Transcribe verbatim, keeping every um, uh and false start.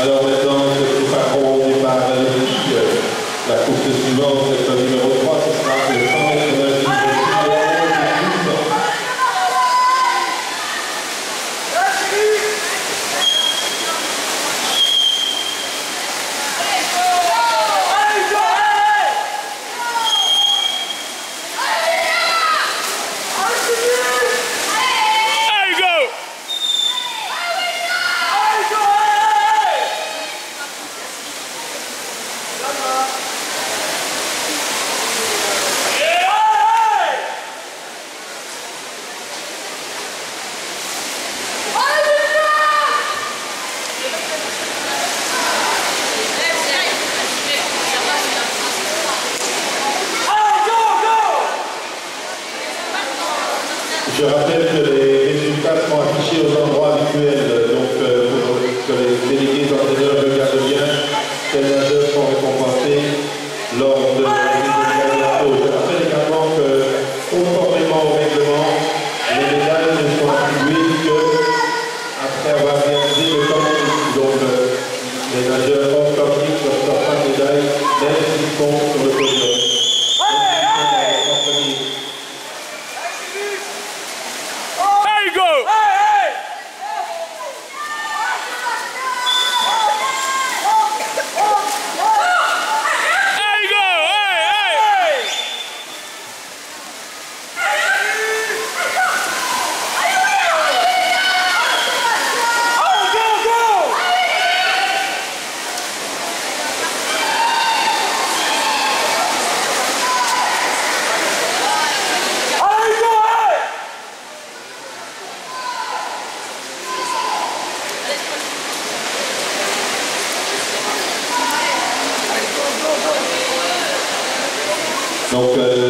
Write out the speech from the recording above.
Alors maintenant, nous préparons au départ olympique. La course suivante, c'est le numéro trois, ce sera le cent mètres nagis. Je rappelle que les résultats seront affichés aux endroits habituels, donc euh, pour que les délégués entraîneurs regardent bien, quels nageurs sont récompensés lors de la réunion. Je rappelle également que, conformément au règlement, les médailles ne sont attribuées qu'après avoir réalisé le temps de donc euh, les nageurs hors camping ne reçoivent pas de médaille, même s'ils sont sur le podium. Donc, euh,